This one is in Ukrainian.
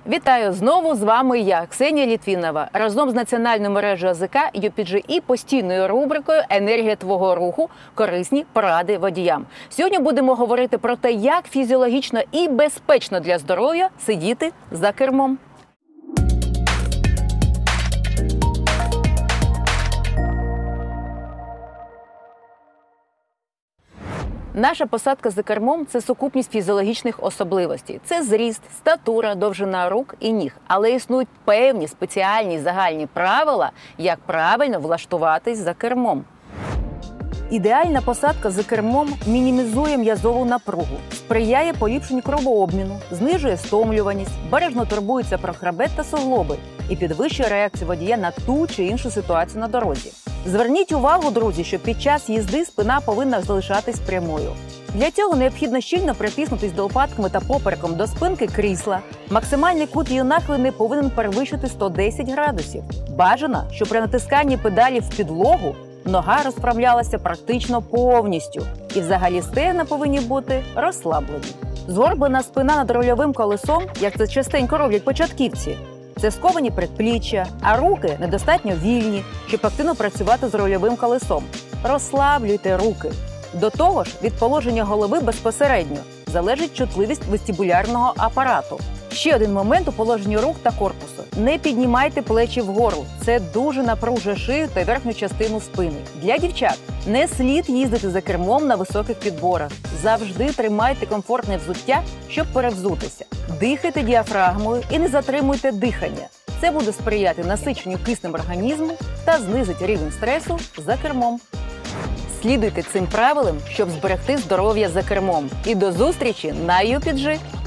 Вітаю! Знову з вами я, Ксенія Літвінова, разом з національною мережею АЗК UPG і постійною рубрикою «Енергія твого руху. Корисні поради водіям». Сьогодні будемо говорити про те, як фізіологічно і безпечно для здоров'я сидіти за кермом. Наша посадка за кермом – це сукупність фізіологічних особливостей. Це зріст, статура, довжина рук і ніг. Але існують певні спеціальні загальні правила, як правильно влаштуватись за кермом. Ідеальна посадка за кермом мінімізує м'язову напругу, сприяє поліпшенню кровообміну, знижує стомлюваність, бережно турбується про хребет та суглоби і підвищує реакцію водія на ту чи іншу ситуацію на дорозі. Зверніть увагу, друзі, що під час їзди спина повинна залишатись прямою. Для цього необхідно щільно притиснутись лопатками та попереком до спинки крісла. Максимальний кут її нахилу повинен перевищити 110 градусів. Бажано, що при натисканні педалі в підлогу нога розправлялася практично повністю. І взагалі стегна повинні бути розслаблені. Згорблена спина над рульовим колесом, як це частенько роблять початківці, це сковані передпліччя, а руки недостатньо вільні, щоб активно працювати з рульовим колесом. Розслаблюйте руки. До того ж, від положення голови безпосередньо залежить чутливість вестибулярного апарату. Ще один момент у положенні рук та корпусу. Не піднімайте плечі вгору. Це дуже напружує шию та верхню частину спини. Для дівчат не слід їздити за кермом на високих підборах. Завжди тримайте комфортне взуття, щоб перевзутися. Дихайте діафрагмою і не затримуйте дихання. Це буде сприяти насиченню киснем організму та знизить рівень стресу за кермом. Слідуйте цим правилам, щоб зберегти здоров'я за кермом. І до зустрічі на UPG!